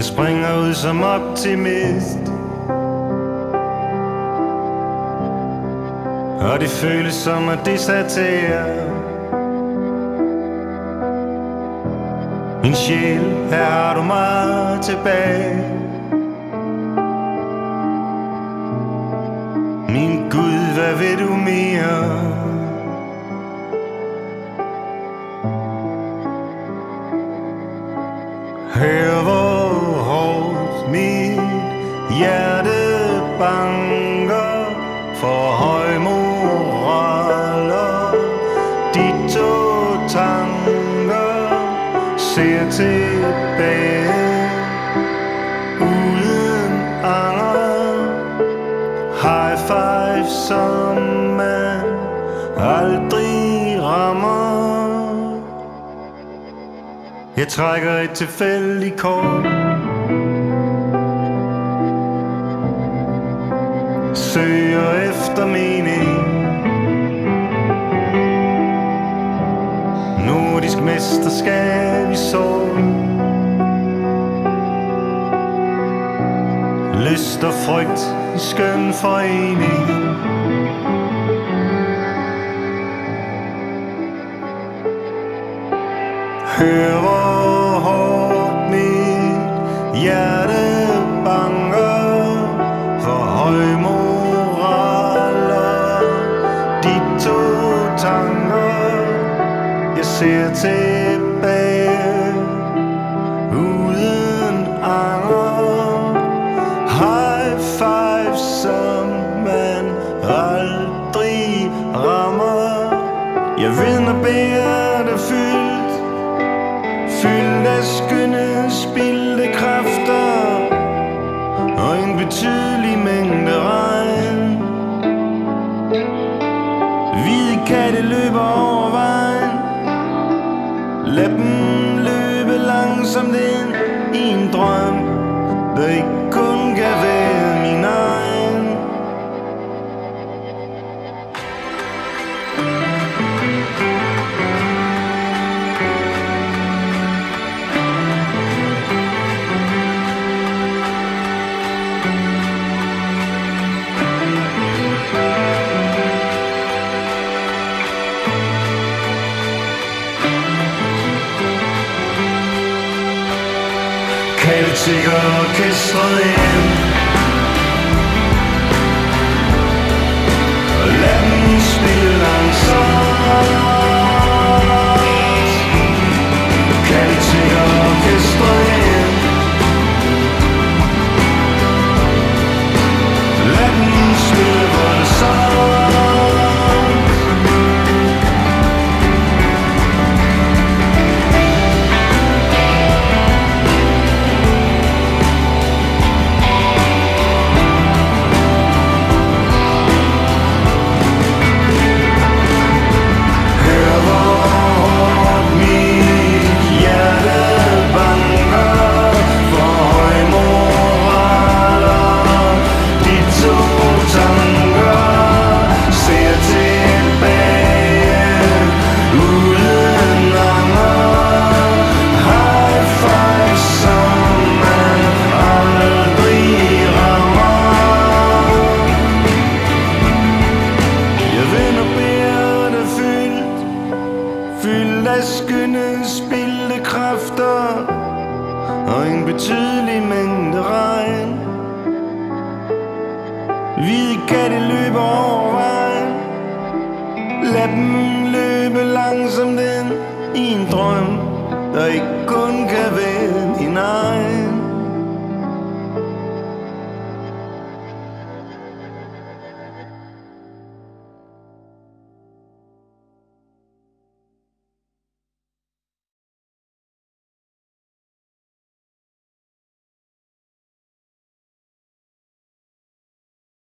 springer ud som optimist, og det føles som at desertere. Min sjæl, her har du mig tilbage. Min Gud, hvad vil du mere? Hør hvor hårdt mit hjerte banker for høj moral, og de to tanker ser tilbage uden anger. High five, som man aldrig rammer. Jeg trækker et tilfældigt kort, søger efter mening. Nordisk mesterskab i sorg, lyst og frygt i skøn forening. Hør hvor hårdt mit hjerte banker for høj moral, og de to tanker jeg ser tilbage uden anger. High five, som man aldrig rammer. Jeg vinder bæret fyldt af skønne spildte kræfter og en betydelig mængde regn. Hvide katte løber over vejen, lad dem løbe langsomt ind i en drøm, der ikke kun kan være min egen. Celtic orkestret ind, og lad dem spille langsomt. Celtic orkestret ind, lad dem spille voldsomt. Skønne spildte kræfter og en betydelig mængde regn. Hvide katte løber over vejen, lad dem løbe langsomt ind i en drøm, der ikke kun kan være min egen.